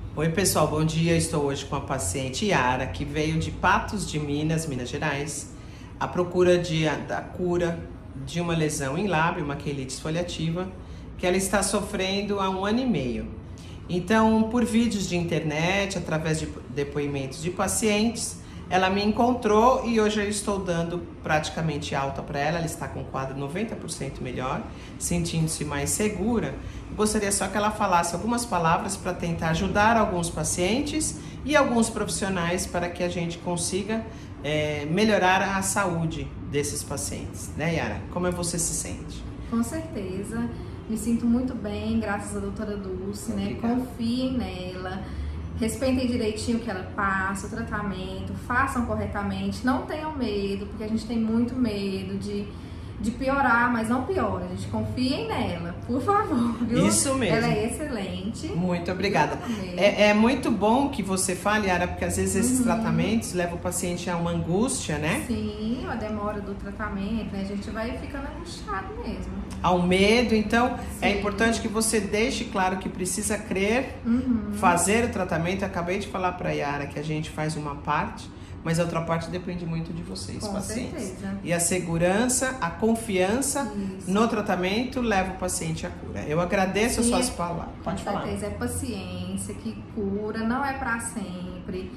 Oi pessoal, bom dia. Estou hoje com a paciente Yara, que veio de Patos de Minas, Minas Gerais, à procura da cura de uma lesão em lábio, uma quelite esfoliativa, que ela está sofrendo há 1 ano e meio. Então, por vídeos de internet, através de depoimentos de pacientes, ela me encontrou e hoje eu estou dando praticamente alta para ela. Ela está com o quadro 90% melhor, sentindo-se mais segura. Gostaria só que ela falasse algumas palavras para tentar ajudar alguns pacientes e alguns profissionais para que a gente consiga melhorar a saúde desses pacientes. Né, Yara? Como você se sente? Com certeza. Me sinto muito bem, graças à doutora Dulce, né? Confiem nela. Respeitem direitinho o que ela passa, o tratamento, façam corretamente, não tenham medo, porque a gente tem muito medo de piorar, mas não piora. A gente confiem nela, por favor, viu? Isso mesmo. Ela é excelente. Muito obrigada. É muito bom que você fale, Yara, porque às vezes esses tratamentos levam o paciente a uma angústia, né? Sim, a demora do tratamento, né? A gente vai ficando angustiado mesmo. Ao medo, então Sim. É importante que você deixe claro que precisa crer, fazer o tratamento. Eu acabei de falar para a Yara que a gente faz uma parte, mas a outra parte depende muito de vocês, Com pacientes. certeza. E a segurança, a confiança no tratamento leva o paciente à cura. Eu agradeço as suas palavras. Pode falar. Com certeza, é paciência que cura, não é para sempre.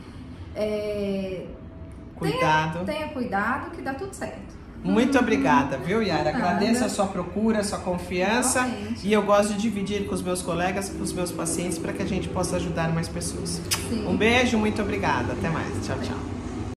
Cuidado. Tenha cuidado que dá tudo certo. Muito obrigada, viu, Yara? Agradeço a sua procura, a sua confiança. Realmente. E eu gosto de dividir com os meus colegas, com os meus pacientes, para que a gente possa ajudar mais pessoas. Sim. Um beijo, muito obrigada. Até mais. Tchau, tchau.